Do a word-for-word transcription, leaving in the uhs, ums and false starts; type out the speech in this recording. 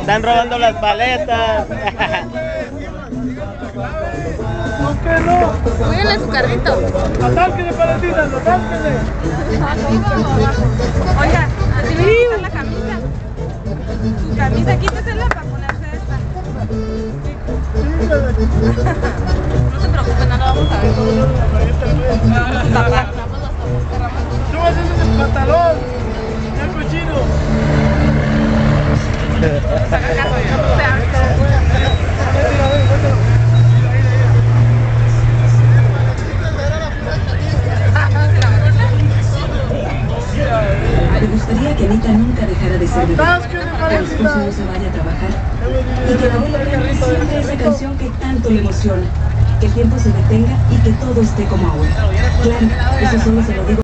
están robando las paletas. ¿Por qué no? Cuídenle su carrito. Atánquenle, paletitas, atánquenle. Oiga, así me quitar la camisa. Camisa, quítesela para ponerse esta. No se preocupen, no lo vamos a ver. Papá. Súbase ese pantalón, ya cochino. Saca carro, ya. Me gustaría que Anita nunca dejara de ser bebé, que el esposo no se vaya a trabajar y que la abuela cante siempre esa canción que tanto le emociona, que el tiempo se detenga y que todo esté como ahora. Claro, eso solo se lo digo